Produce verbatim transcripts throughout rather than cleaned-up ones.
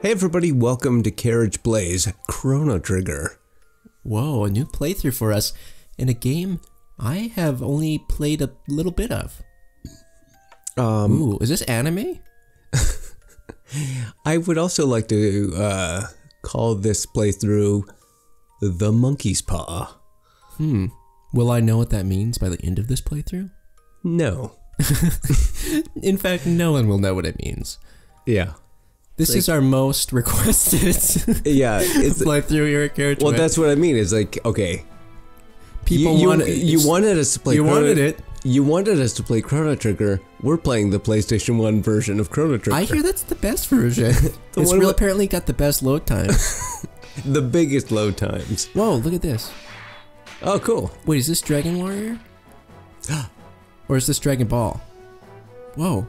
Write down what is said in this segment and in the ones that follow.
Hey everybody, welcome to Carriage Blaze Chrono Trigger. Whoa, a new playthrough for us in a game I have only played a little bit of. Um, Ooh, is this anime? I would also like to uh, call this playthrough The Monkey's Paw. Hmm. Will I know what that means by the end of this playthrough? No. In fact, no one will know what it means. Yeah. This like, is our most requested yeah, it's, playthrough here at Carriage. Well, that's what I mean. It's like, okay. People you, want you, you wanted us to play You Chrono, wanted it. You wanted us to play Chrono Trigger. We're playing the PlayStation one version of Chrono Trigger. I hear that's the best version. It's real, apparently got the best load time. The biggest load times. Whoa, look at this. Oh, cool. Wait, is this Dragon Warrior? Or is this Dragon Ball? Whoa.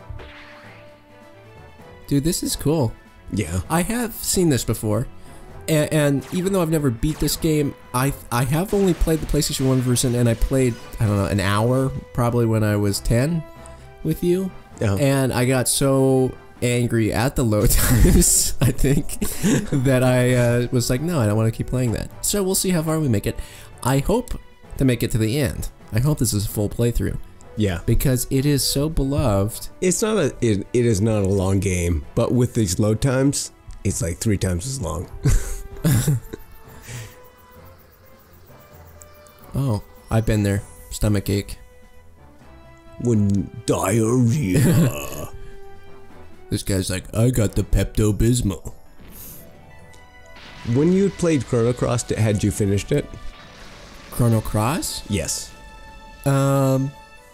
Dude, this is cool. Yeah. I have seen this before. And, and even though I've never beat this game, I I have only played the PlayStation one version, and I played, I don't know, an hour, probably when I was ten with you. Oh. And I got so angry at the load times, I think, that I uh, was like, no, I don't want to keep playing that. So we'll see how far we make it. I hope to make it to the end. I hope this is a full playthrough. Yeah. Because it is so beloved. It's not a, it, it is not a long game, but with these load times, it's like three times as long. Oh, I've been there. Stomach ache. When diarrhea. This guy's like, I got the Pepto-Bismol. When you played Chrono Cross, had you finished it? Chrono Cross? Yes. Um...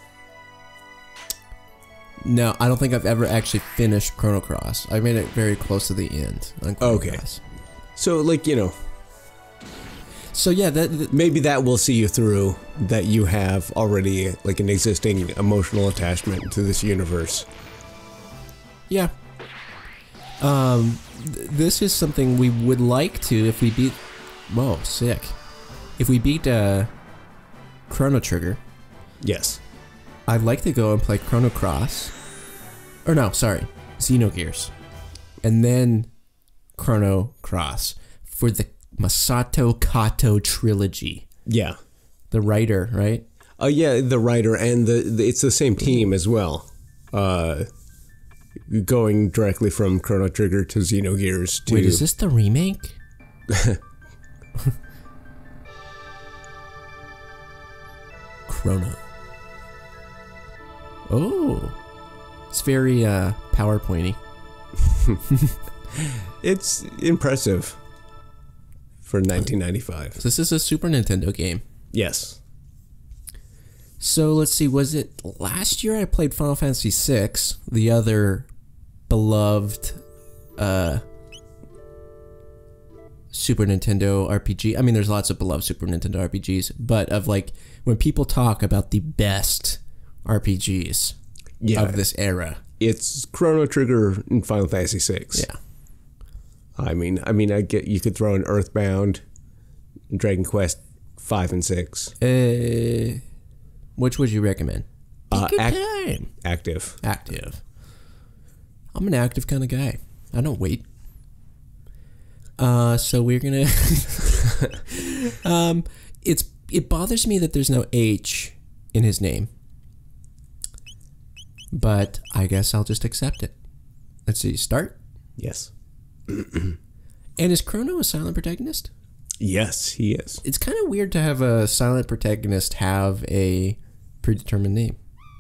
No, I don't think I've ever actually finished Chrono Cross. I made it very close to the end on Chrono okay. Cross. So, like, you know. So, yeah, that, that... Maybe that will see you through, that you have already, like, an existing emotional attachment to this universe. Yeah. Um, th this is something we would like to, if we beat... Whoa, sick. If we beat, uh... Chrono Trigger. Yes. I'd like to go and play Chrono Cross. Or no, sorry. Xenogears. And then Chrono Cross for the Masato Kato trilogy. Yeah. The writer, right? Oh, uh, yeah, the writer, and the, the it's the same team as well. Uh, going directly from Chrono Trigger to Xenogears to... Wait, is this the remake? Chrono. Oh, it's very uh, PowerPointy. It's impressive for nineteen ninety-five. So this is a Super Nintendo game. Yes. So let's see, was it last year I played Final Fantasy six, the other beloved uh, Super Nintendo R P G? I mean, there's lots of beloved Super Nintendo R P Gs, but of like, when people talk about the best R P Gs yeah, of this era, it's Chrono Trigger and Final Fantasy six. Yeah, I mean, I mean, I get you could throw in Earthbound, Dragon Quest five and six. Uh, which would you recommend? Uh, Take your act time. Active. Active. I'm an active kind of guy. I don't wait. Uh, so we're gonna. um, it's it bothers me that there's no H in his name. But I guess I'll just accept it. Let's see, start? Yes. And is Chrono a silent protagonist? Yes, he is. It's kind of weird to have a silent protagonist have a predetermined name.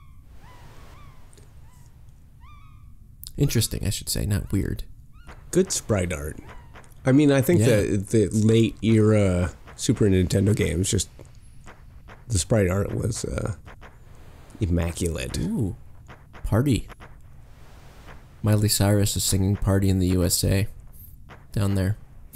Interesting, I should say, not weird. Good sprite art. I mean, I think yeah. that the late era Super Nintendo games, just the sprite art was uh, immaculate. Ooh. Party. Miley Cyrus is singing Party in the U S A. Down there.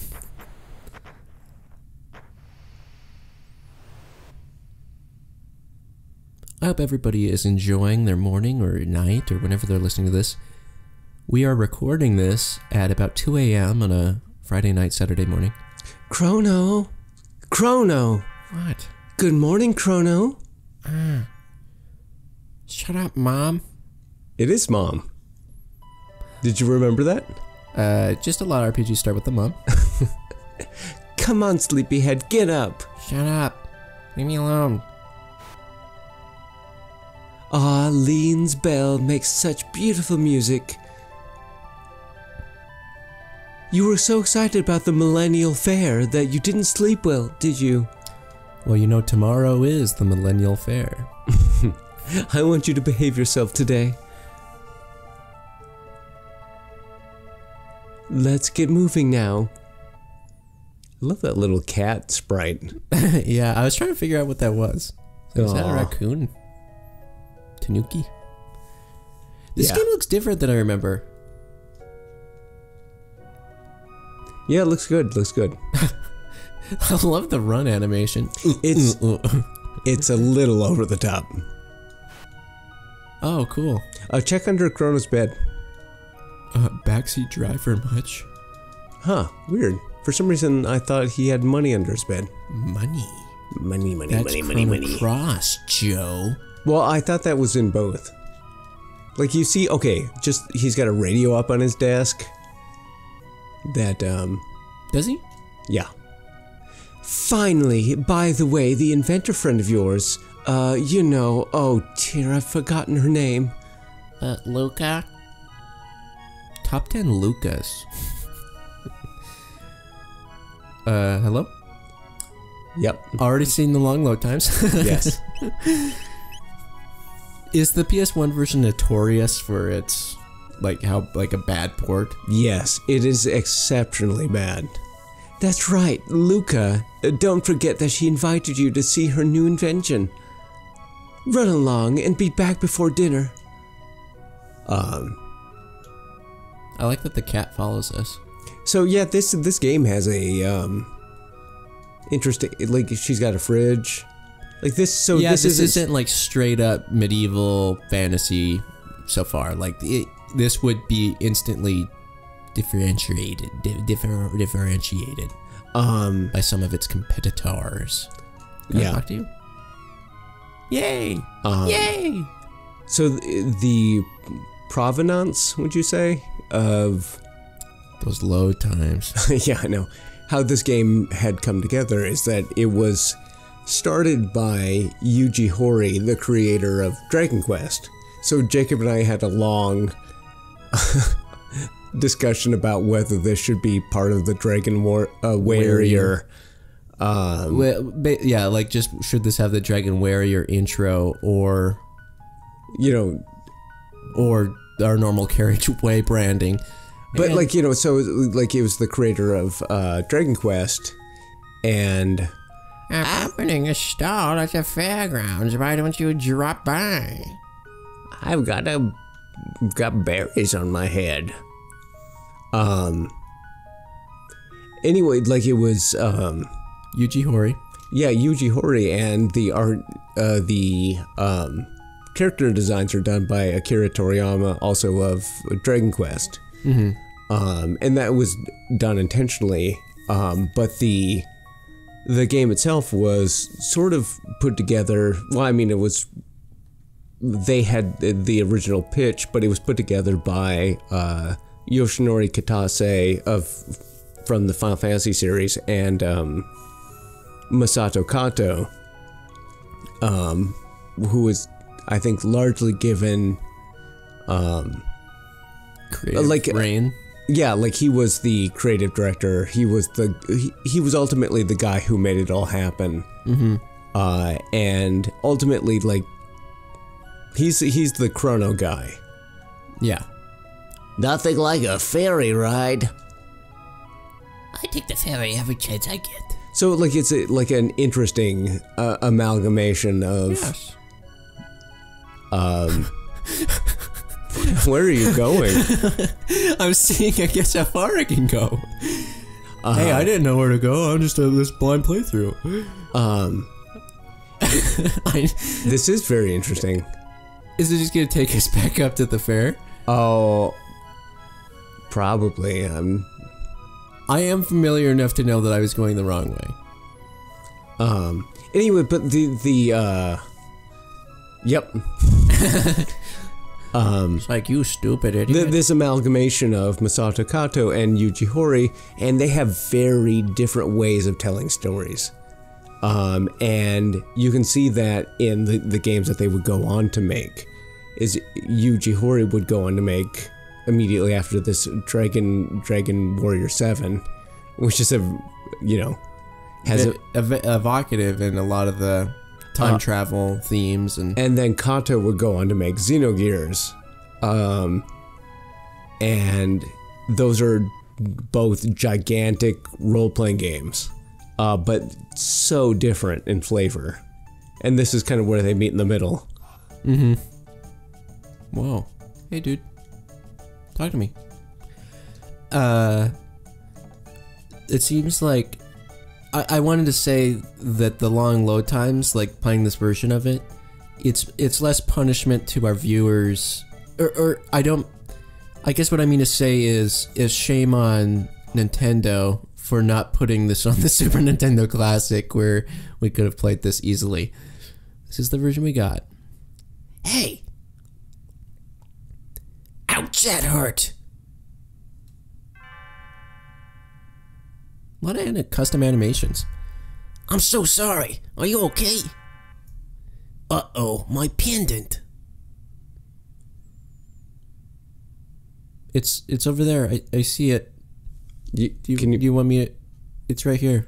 I hope everybody is enjoying their morning or night or whenever they're listening to this. We are recording this at about two A M on a Friday night, Saturday morning. Chrono! Chrono! What? Good morning, Chrono. Ah. Shut up, Mom. It is Mom. Did you remember that? Uh, just a lot of R P Gs start with the mom. Come on, sleepyhead, get up. Shut up. Leave me alone. Ah, Lean's bell makes such beautiful music. You were so excited about the Millennial Fair that you didn't sleep well, did you? Well, you know, tomorrow is the Millennial Fair. I want you to behave yourself today. Let's get moving now. I love that little cat sprite. Yeah, I was trying to figure out what that was. Is that a raccoon? Tanuki? This Yeah. game looks different than I remember. Yeah, it looks good, looks good. I love the run animation. It's it's a little over the top. Oh, cool. Uh, check under Chrono's bed. Uh, backseat driver much? Huh, weird. For some reason, I thought he had money under his bed. Money. Money, money, That's money, Chrono money, money. Cross, Joe. Well, I thought that was in both. Like, you see, okay, just, he's got a radio up on his desk. That, um... Does he? Yeah. Finally, by the way, the inventor friend of yours, uh, you know, oh dear, I've forgotten her name. Uh, Luca? Top ten Lucas. uh, hello? Yep. Already seen the long load times. Yes. Is the P S one version notorious for its, like, how, like, a bad port? Yes, it is exceptionally bad. That's right, Luca. Uh, don't forget that she invited you to see her new invention. Run along and be back before dinner. Um. I like that the cat follows us. So yeah, this this game has a um. interesting. Like she's got a fridge. Like this. So yeah, this, this isn't, isn't like straight up medieval fantasy so far. Like it, this would be instantly differentiated, di differ, differentiated um by some of its competitors. Can yeah. I talk to you? Yay! Um, Yay! So th the provenance, would you say, of those load times? yeah, I know. How this game had come together is that it was started by Yuji Horii, the creator of Dragon Quest. So Jacob and I had a long discussion about whether this should be part of the Dragon War uh, Wayior. Um, well, yeah, like just should this have the Dragon Warrior intro or, you know, or our normal Carriage Way branding? But and, like, you know, so like it was the creator of uh, Dragon Quest, and I'm opening a stall at the fairgrounds. Why don't you drop by? I've got a got berries on my head. Um. Anyway, like it was um. Yuji Horii. Yeah, Yuji Horii, and the art, uh, the um, character designs are done by Akira Toriyama, also of Dragon Quest. Mm-hmm. Um, and that was done intentionally, um, but the the game itself was sort of put together. Well, I mean, it was they had the, the original pitch, but it was put together by uh, Yoshinori Kitase of from the Final Fantasy series and um, Masato Kato, um, who was, I think, largely given um, creative like reign. Yeah, like he was the creative director. He was the he, he was ultimately the guy who made it all happen. Mm-hmm. Uh, and ultimately, like he's he's the Chrono guy. Yeah. Nothing like a ferry ride. I take the ferry every chance I get. So like it's a, like an interesting uh, amalgamation of. Yes. Um. Where are you going? I'm seeing, I guess, how far I can go. Uh, Hey, I didn't know where to go. I'm just a this blind playthrough. Um. I, This is very interesting. is it just gonna take us back up to the fair? Oh. Probably. Um. I am familiar enough to know that I was going the wrong way. Um. Anyway, but the the uh. Yep. Um, it's like, you stupid idiot. th this amalgamation of Masato Kato and Yuji Horii, and they have very different ways of telling stories. Um, and you can see that in the, the games that they would go on to make. Is Yuji Horii would go on to make immediately after this Dragon Dragon Warrior seven, which is a, you know, has Ev a, ev evocative in a lot of the time uh, travel themes, and and then Kato would go on to make Xenogears, um, and those are both gigantic role-playing games, uh, but so different in flavor, and this is kind of where they meet in the middle. Mm-hmm. Whoa. Hey, dude. Talk to me. Uh, it seems like I, I wanted to say that the long load times, like playing this version of it, it's it's less punishment to our viewers, or, or I don't. I guess what I mean to say is is shame on Nintendo for not putting this on the Super Nintendo Classic, where we could have played this easily. This is the version we got. Hey. Ouch, that hurt! A lot of custom animations. I'm so sorry. Are you okay? Uh-oh, my pendant. It's it's over there. I, I see it. You, do you, can you, do you want me to... It's right here.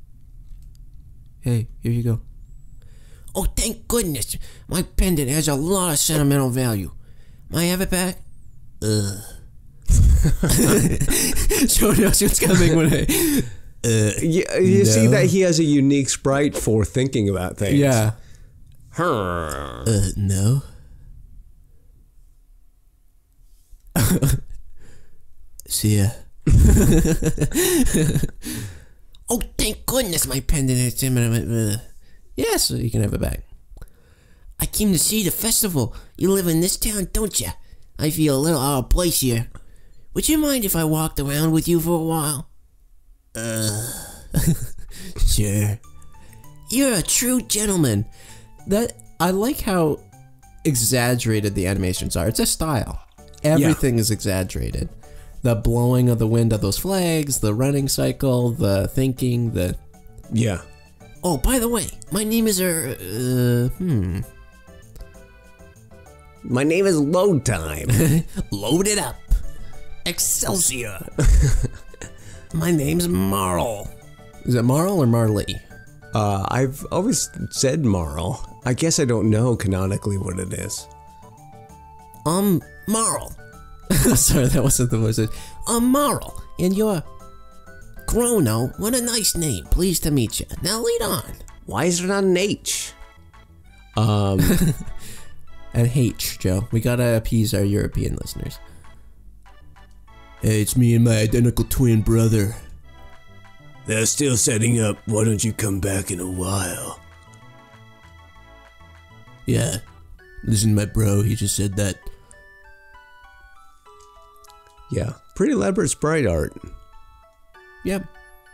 Hey, here you go. Oh, thank goodness. My pendant has a lot of sentimental value. May I have it back? Ugh. Joe knows what's coming when I... Uh, you you no. see that he has a unique sprite for thinking about things. Yeah. Her. Uh, no. See ya. Oh, thank goodness my pendant is... Uh, yes, you can have it back. I came to see the festival. You live in this town, don't you? I feel a little out of place here. Would you mind if I walked around with you for a while? Uh, sure. You're a true gentleman. That I like how exaggerated the animations are. It's a style. Everything yeah. is exaggerated. The blowing of the wind of those flags, the running cycle, the thinking, the... Yeah. Oh, by the way, my name is... Uh, uh hmm... My name is Load Time. Load it up. Excelsior. My name's Marl. Is it Marl or Marley? Uh, I've always said Marl. I guess I don't know canonically what it is. Um, Marl. Sorry, that wasn't the voice. Um, Marl. And you're... Chrono. What a nice name. Pleased to meet you. Now lead on. Why is it on an H? Um... An H, Joe. We gotta appease our European listeners. Hey, it's me and my identical twin brother. They're still setting up. Why don't you come back in a while? Yeah. Listen, my bro, he just said that. Yeah. Pretty elaborate sprite art. Yep.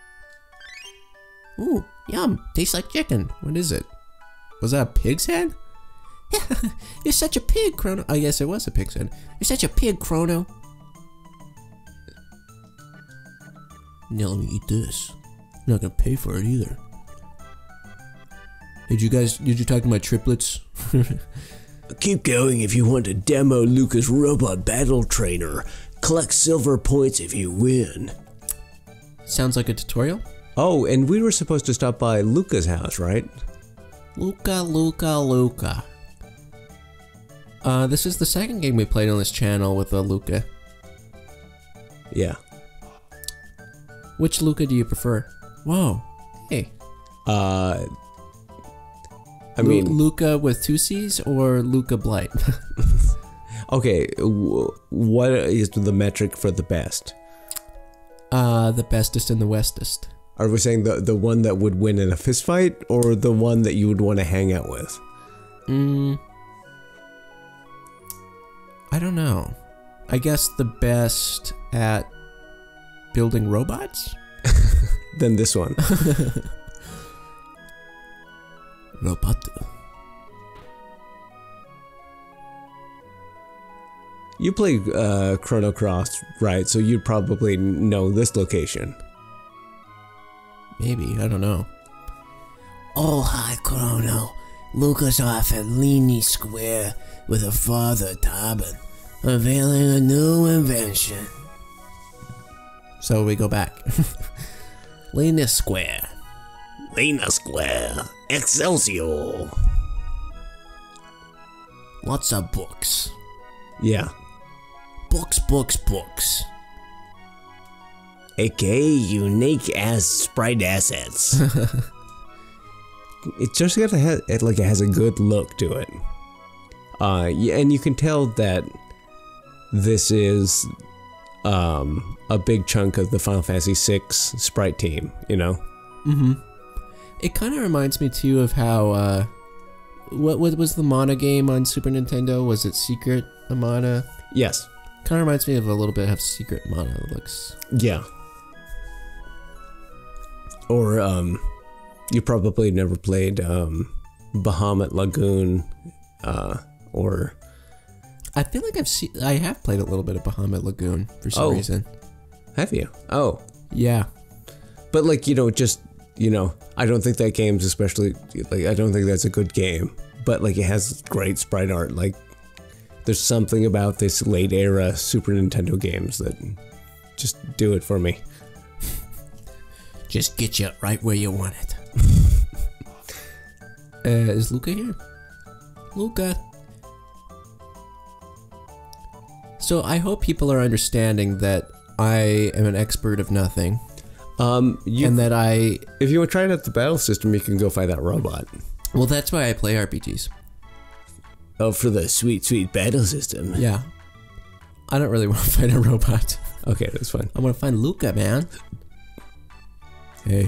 Ooh, yum. Tastes like chicken. What is it? Was that a pig's head? You're such a pig, Chrono. I guess it was a pig's head. You're such a pig, Chrono. Now let me eat this. I'm not gonna pay for it either. Did you guys, did you talk to my triplets? Keep going if you want to demo Luca's robot battle trainer. Collect silver points if you win. Sounds like a tutorial. Oh, and we were supposed to stop by Luca's house, right? Luca, Luca, Luca. Uh, this is the second game we played on this channel with uh, Luca. Yeah. Which Luca do you prefer? Whoa. Hey. Uh... I Lu mean... Luca with two C's or Luca Blight? Okay, w what is the metric for the best? Uh, the bestest and the westest. Are we saying the, the one that would win in a fist fight, or the one that you would want to hang out with? Mm... I don't know. I guess the best at building robots? Then this one. Robot. You play uh, Chrono Cross, right? So you'd probably know this location. Maybe, I don't know. Oh, hi, Chrono. Luca's off at Leany Square with her father, Tobin, unveiling a new invention. So we go back. Leany Square. Leany Square. Excelsior. Lots of books. Yeah. Books, books, books. A K A unique ass sprite assets. It just gotta have, it like it has a good look to it. Uh, yeah, and you can tell that this is um, a big chunk of the Final Fantasy six sprite team, you know? Mm-hmm. It kind of reminds me too of how, uh, what, what was the Mana game on Super Nintendo? Was it Secret Mana? Yes. Kind of reminds me of a little bit of Secret Mana looks. Yeah. Or, um, you probably never played, um, Bahamut Lagoon, uh, or... I feel like I've seen, I have played a little bit of Bahamut Lagoon for some oh, reason. Have you? Oh. Yeah. But like, you know, just, you know, I don't think that game's especially, like, I don't think that's a good game. But like, it has great sprite art. Like, there's something about this late era Super Nintendo games that just do it for me. Just get you right where you want it. uh, is Luca here? Luca. So I hope people are understanding that I am an expert of nothing. Um, you, and that I... If you want to try it out the battle system, you can go fight that robot. Well, that's why I play R P Gs. Oh, for the sweet, sweet battle system. Yeah. I don't really want to fight a robot. Okay, that's fine. I want to find Luca, man. Hey.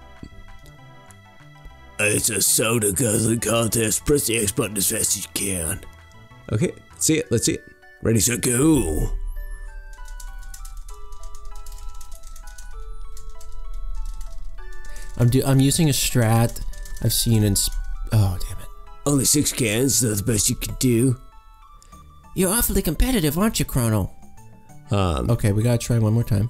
It's a soda guzzling contest. Press the X button as fast as you can. Okay, let's see it. Let's see it. Ready, set, go. I'm do I'm using a strat I've seen in sp oh damn it. Only six cans, that's the best you can do. You're awfully competitive, aren't you, Chrono? Um Okay, we gotta try one more time.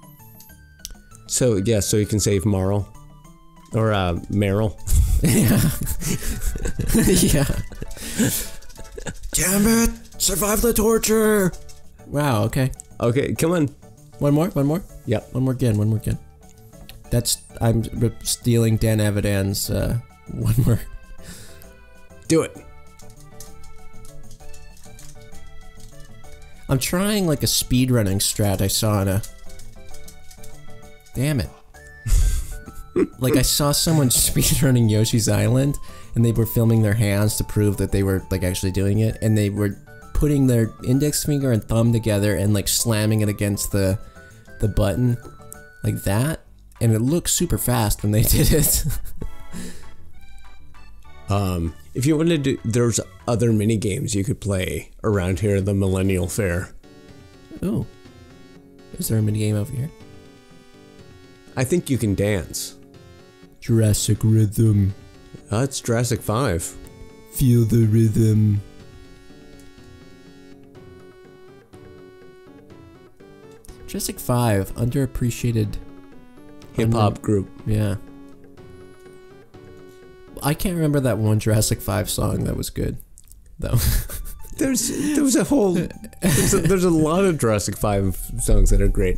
So yeah, so you can save Marl. Or uh Meryl. Yeah. Yeah. Damn it! Survive the torture! Wow, okay. Okay, come on. One more, one more? Yep. One more again, one more again. That's, I'm stealing Dan Avidan's, uh, one more. Do it. I'm trying like a speedrunning strat I saw in a... Damn it. Like I saw someone speedrunning Yoshi's Island, and they were filming their hands to prove that they were like actually doing it, and they were putting their index finger and thumb together and like slamming it against the the button like that, and it looked super fast when they did it. um, if you wanted to, there's other mini games you could play around here at the Millennial Fair. Oh, is there a mini game over here? I think you can dance. Jurassic Rhythm. That's Jurassic five. Feel the rhythm. Jurassic five, underappreciated hip hop under, group. Yeah. I can't remember that one Jurassic five song that was good, though. There's there was a whole there's a, there's a lot of Jurassic five songs that are great.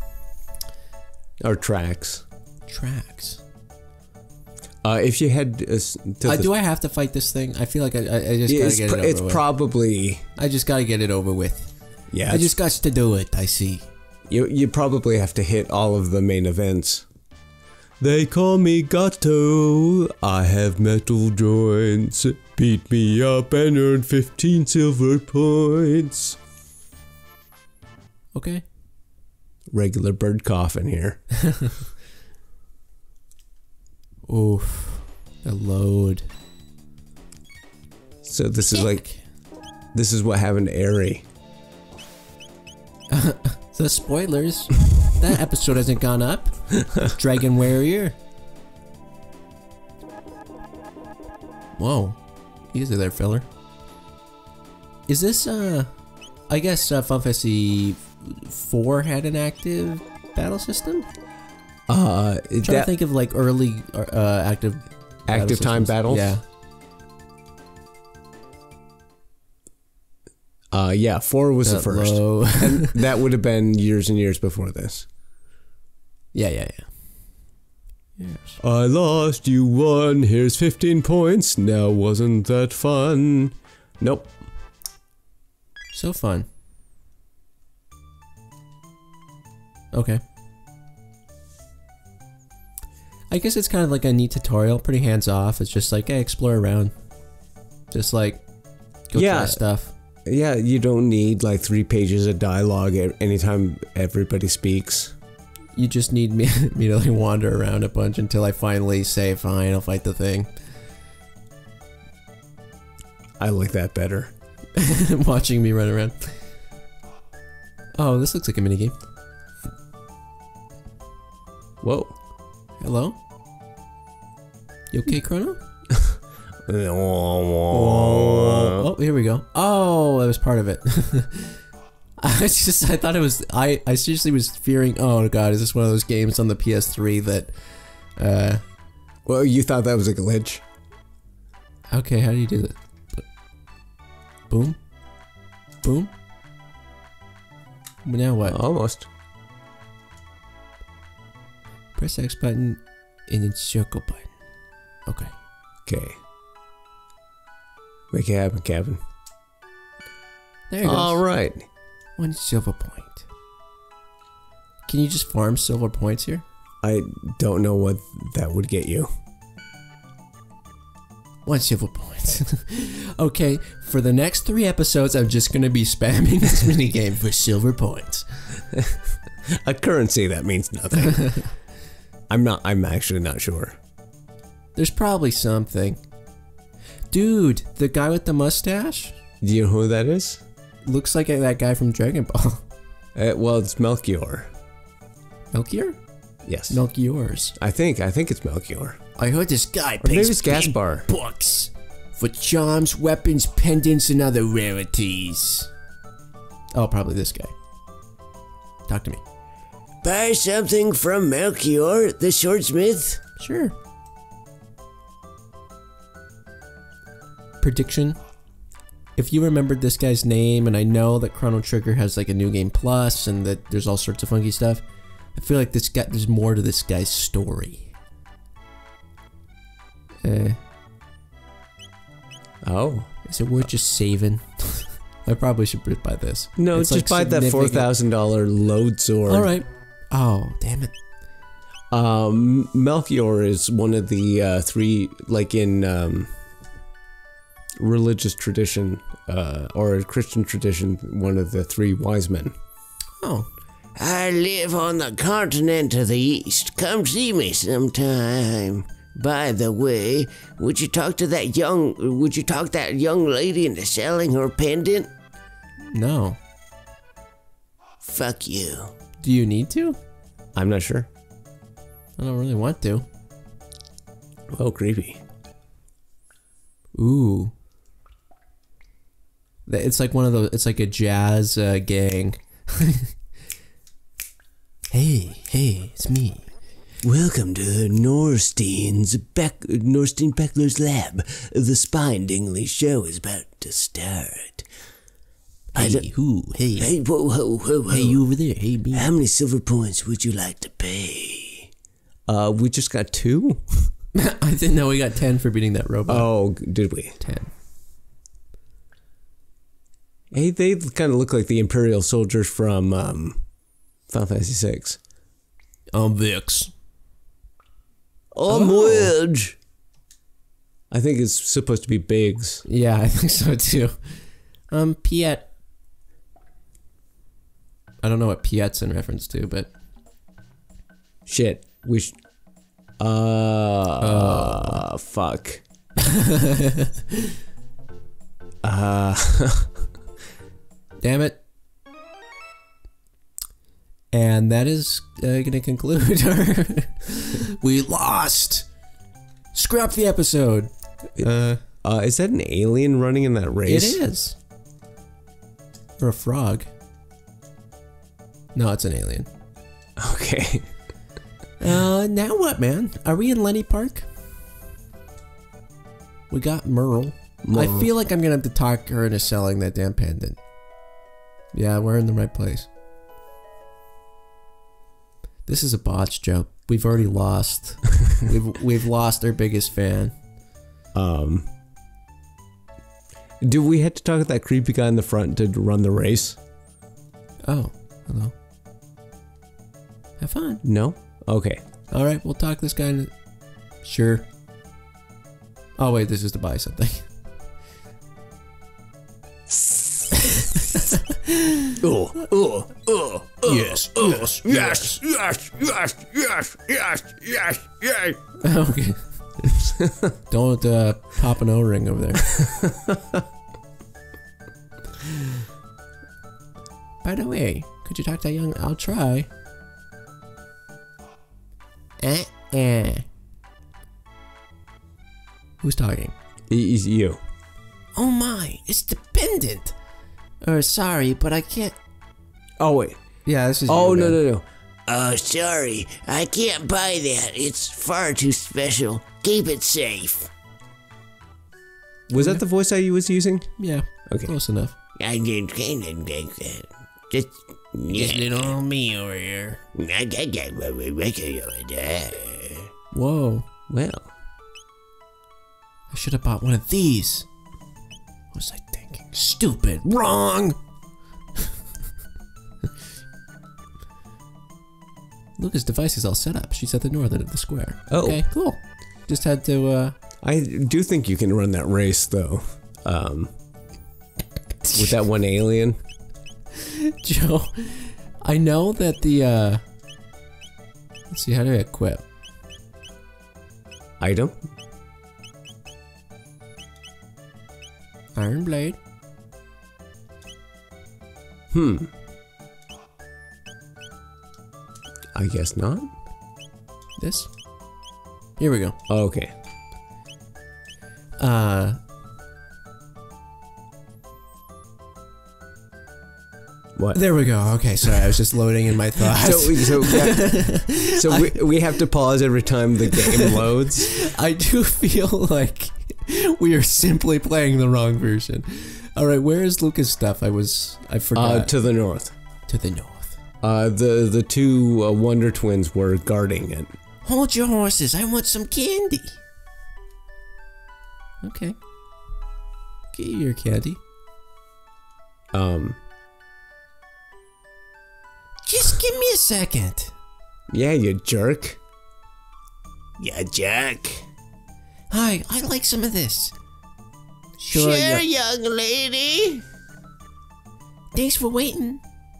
Or tracks. Tracks. Uh, if you head uh, to uh, the, do I have to fight this thing? I feel like I, I, I just gotta it's get it pr over it's with. probably I just gotta get it over with. Yeah, I just got to do it. I see. You you probably have to hit all of the main events. They call me Gato. I have metal joints. Beat me up and earn fifteen silver points. Okay. Regular bird coughing here. Oof. The load. So this is like, this is what happened to Airy. So spoilers. That episode hasn't gone up. Dragon Warrior. Whoa. Easy there, fella. Is this, uh... I guess uh, Final Fantasy four had an active battle system. Uh, I'm trying to think of like early uh, active active battle time battles. Yeah. Uh, yeah, four was Uh, the first, low. and that would have been years and years before this. Yeah, yeah, yeah. Yes. I lost, you won. Here's fifteen points. Now wasn't that fun? Nope. So fun. Okay. I guess it's kind of like a neat tutorial, pretty hands off. It's just like, hey, explore around. Just like, go Yeah. try stuff. Yeah, you don't need like three pages of dialogue a- anytime everybody speaks. You just need me, me to like wander around a bunch until I finally say, fine, I'll fight the thing. I like that better. Watching me run around. Oh, this looks like a minigame. Whoa. Hello? You okay, Chrono? Oh, Oh, here we go. Oh, that was part of it. I just, I thought it was, I, I seriously was fearing, oh god, is this one of those games on the P S three that, uh... well, you thought that was a glitch? Okay, how do you do that? Boom? Boom? Now what? Almost. Press X button and then circle button. Okay. Okay. Make it happen, Kevin. There it goes. Alright. One silver point. Can you just farm silver points here? I don't know what that would get you. One silver point. Okay, for the next three episodes, I'm just gonna be spamming this minigame for silver points. A currency, that means nothing. I'm not, I'm actually not sure. There's probably something. Dude, the guy with the mustache? Do you know who that is? Looks like that guy from Dragon Ball. Uh, well, it's Melchior. Melchior? Yes. Melchior's. I think, I think it's Melchior. I heard this guy Or maybe pays it's big Gaspar. bucks for charms, weapons, pendants, and other rarities. Oh, probably this guy. Talk to me. Buy something from Melchior, the swordsmith? Sure. Prediction. If you remembered this guy's name, and I know that Chrono Trigger has like a new game plus, and that there's all sorts of funky stuff, I feel like this guy, there's more to this guy's story. Uh, Oh. is it worth just saving? I probably should buy this. No, It's, just like, buy that four significant- thousand dollar load sword. All right. Oh, damn it. Um, Melchior is one of the uh, three, like in um, religious tradition, uh, or Christian tradition, one of the three wise men. Oh. I live on the continent of the East. Come see me sometime. By the way, would you talk to that young, would you talk that young lady into selling her pendant? No. Fuck you. Do you need to? I'm not sure. I don't really want to. Oh, creepy. Ooh. Th- It's like one of those, it's like a jazz uh, gang. Hey, hey, it's me. Welcome to Norstein's Beck, Norstein Beckler's lab. The Spine Dingley show is about to start. I Hey, don't- who? Hey. Hey, whoa, whoa, whoa, whoa. Hey, you over there. Hey, me. How many silver points would you like to pay? Uh, we just got two? I didn't know we got ten for beating that robot. Oh, did we? ten. Hey, they kind of look like the Imperial soldiers from um, Final Fantasy six. Um, Vix. I'm Oh. Wedge. I think it's supposed to be Biggs. Yeah, I think so too. Um, Piet. I don't know what Piet's in reference to, but Shit. We sh- Uh, fuck. uh, damn it. And that is uh, going to conclude our. We lost. Scrap the episode. Uh, uh, is that an alien running in that it race? is. Or a frog. No, it's an alien. Okay. Uh, now what, man? Are we in Lenny Park? We got Merle. Merle. I feel like I'm gonna have to talk her into selling that damn pendant. Yeah, we're in the right place. This is a botch joke. We've already lost. we've we've lost our biggest fan. Um. Do we have to talk to that creepy guy in the front to run the race? Oh, hello. Have fun. No? Okay. All right, we'll talk this guy. In... Sure. Oh wait, this is to buy something. Oh, oh, oh, oh, Yes, oh, yes, yes, yes, yes, yes, yes, yes, yes. Okay. Don't uh, pop an O-ring over there. By the way, could you talk to that young... I'll try. Eh, eh. Who's talking? It's you. Oh my, it's the pendant. Uh, sorry, but I can't... Oh, wait. Yeah, this is Oh, you, no, man. no, no. Oh, sorry, I can't buy that. It's far too special. Keep it safe. Was that the voice I was using? Yeah, Okay. close enough. I didn't kind of that. Just, Just yeah. little me over here. I got that. Whoa, Well. I should have bought one of these. What was I thinking? Stupid. Wrong! Lucas' device is all set up. She's at the north end of the square. Oh. Okay, cool. Just had to, uh... I do think you can run that race, though. Um, with that one alien. Joe, I know that the, uh... Let's see, how do I equip? Item? Iron Blade. Hmm. I guess not. This. Here we go. Okay. Uh... What? There we go. Okay, sorry, I was just loading in my thoughts. So, so, yeah. so we, we have to pause every time the game loads. I do feel like we are simply playing the wrong version. All right, where is Lucas' stuff? I was I forgot. Uh, to the north. To the north. Uh, the the two uh, Wonder Twins were guarding it. Hold your horses. I want some candy. Okay. Get your candy. Um. Just give me a second. Yeah, you jerk. Yeah, Jack. Hi, I'd like some of this. Sure, yeah. young lady. Thanks for waiting.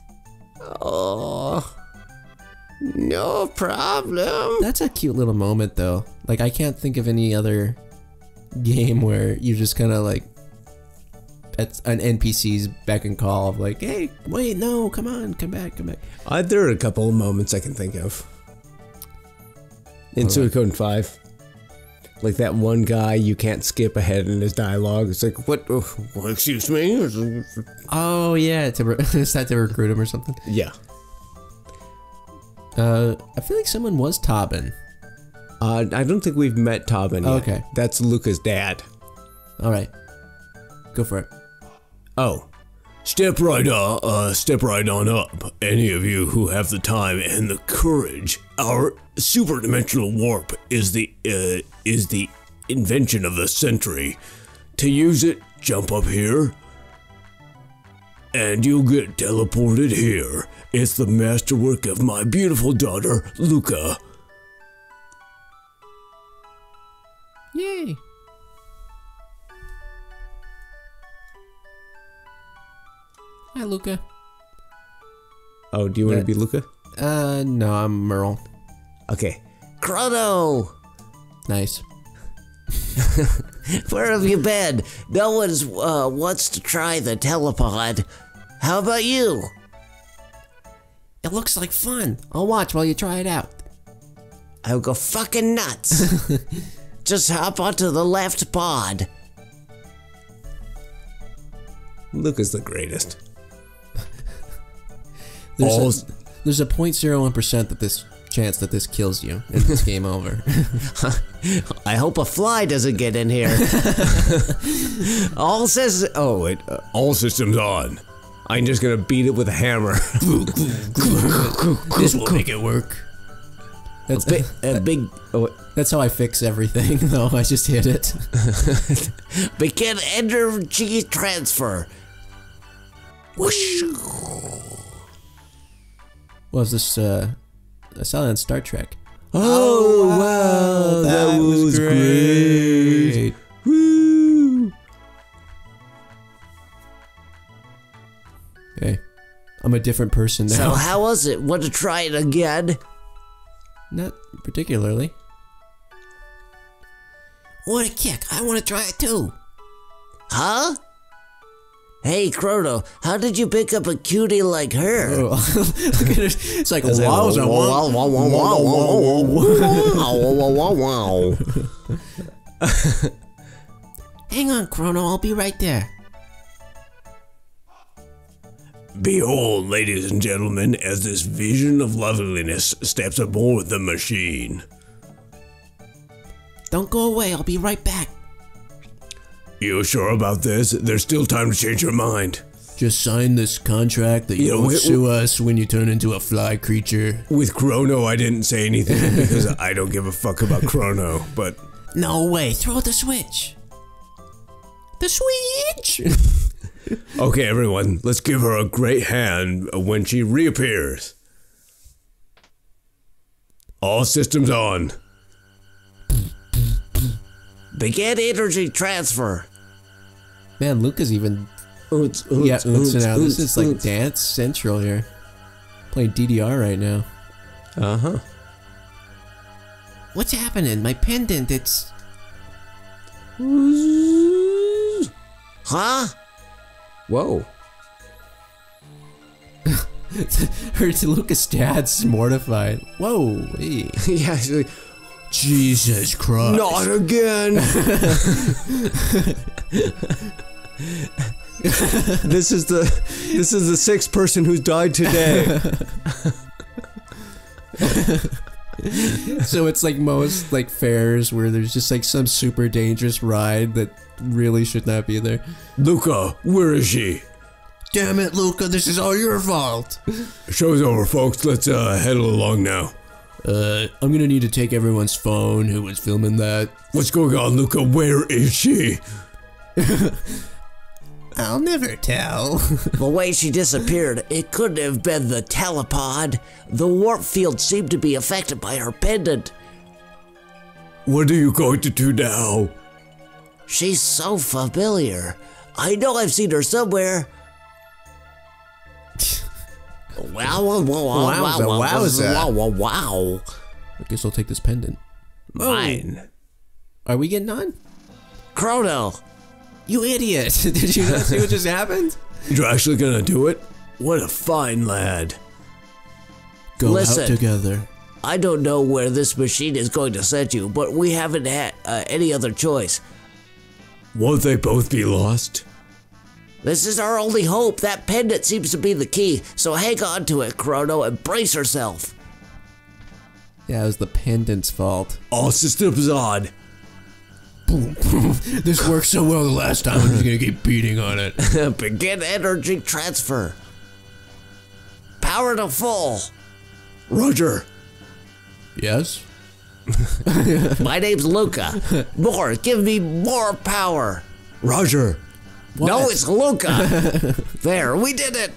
Oh, no problem. That's a cute little moment, though. Like, I can't think of any other game where you just kind of like at an N P C's beck and call of like, hey, wait, no, come on, come back, come back. Uh, there are a couple of moments I can think of. In Alright. Suikoden five. Like that one guy you can't skip ahead in his dialogue. It's like, what? Oh, well, excuse me? Oh yeah, to re- is that to recruit him or something? Yeah. Uh, I feel like someone was Tobin. Uh, I don't think we've met Tobin yet. Okay. That's Luca's dad. All right, go for it. Oh. Step right on, uh, step right on up. Any of you who have the time and the courage. Our superdimensional warp is the, uh, is the invention of the century. To use it, jump up here, and you'll get teleported here. It's the masterwork of my beautiful daughter, Luca. Yay! Hi, Luca. Oh, do you want to That- be Luca? Uh, no, I'm Merle. Okay. Chrono, Nice. where have you been? No one's uh, wants to try the telepod. How about you? It looks like fun. I'll watch while you try it out. I'll go fucking nuts. Just hop onto the left pod. Luca's the greatest. There's All a, there's a zero point zero one percent that this chance that this kills you and this game over. I hope a fly doesn't get in here. All says, oh, wait, uh, all systems on. I'm just gonna beat it with a hammer. This will make it work. That's a, bi a big. Oh, that's how I fix everything, though. I just hit it. begin energy transfer. Whoosh. What was this? Uh, I saw that on Star Trek. Oh, wow, that, that was, was great. great. Woo! Okay, I'm a different person now. So how was it? Want to try it again? Not particularly. What a kick! I want to try it too. Huh? Hey, Chrono, how did you pick up a cutie like her? Oh, look at it. It's like, wow, wow, wow, wow, wow, wow, wow, wow, wow, wow. Hang on, Chrono, I'll be right there. Behold, ladies and gentlemen, as this vision of loveliness steps aboard the machine. Don't go away, I'll be right back. You sure about this? There's still time to change your mind. Just sign this contract that you Yeah, don't we- sue us when you turn into a fly creature. With Chrono, I didn't say anything because I don't give a fuck about Chrono, but... No way, throw the switch. The switch! Okay, everyone, let's give her a great hand when she reappears. All systems on. Begin energy transfer. Man, Luca's even... Oots, oots, Yeah, oots oots, now. This oots, is like oots. Dance Central here. Playing D D R right now. Uh-huh. What's happening? My pendant, it's... Huh? Whoa. Her Luca's dad's mortified. Whoa, hey. Yeah, she's like, Jesus Christ. not again. This is the this is the sixth person who's died today. So it's like most like fairs where there's just like some super dangerous ride that really should not be there. Luca, where is she? Damn it, Luca, this is all your fault. Show's over, folks. Let's uh, head along now. Uh, I'm gonna need to take everyone's phone who was filming that. What's going on, Luca? Where is she? I'll never tell. The way she disappeared, it couldn't have been the telepod. The warp field seemed to be affected by her pendant. What are you going to do now? She's so familiar. I know I've seen her somewhere. Wow, wow, wow, wow, Wowza, wow, wowza. wow, wow, wow. I guess I'll take this pendant. Mine. Are we getting on? Chrono. You idiot! Did you not see what just happened? You're actually gonna do it? What a fine lad. Go Listen. out together. I don't know where this machine is going to send you, but we haven't had uh, any other choice. Won't they both be lost? This is our only hope. That pendant seems to be the key, so hang on to it, Chrono, and brace yourself. Yeah, it was the pendant's fault. All systems on. This worked so well the last time, I'm just gonna keep beating on it. Begin energy transfer. Power to full. Roger. Yes? My name's Luca. More, give me more power. Roger. No, What? it's Luca. There, we did it.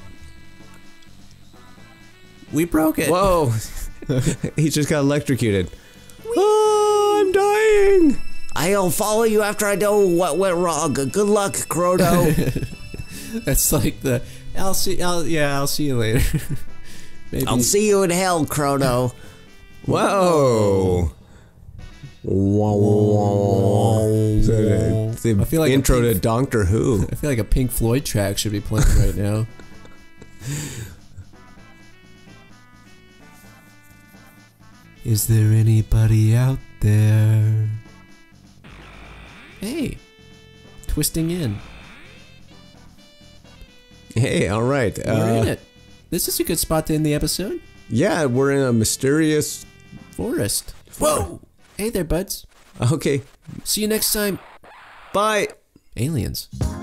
We broke it. Whoa. He just got electrocuted. Oh, I'm dying. I'll follow you after I know what went wrong. Good luck, Chrono. That's like the... I'll see... I'll, yeah, I'll see you later. Maybe... I'll see you in hell, Chrono. Whoa. Wow. The, the I feel like a intro to pink- Doctor Who. I feel like a Pink Floyd track should be playing right now. Is there anybody out there? Hey, twisting in. Hey, all right. We're in Uh, it. This is a good spot to end the episode. Yeah, we're in a mysterious Forest. Whoa! Hey there, buds. Okay. See you next time. Bye. Aliens.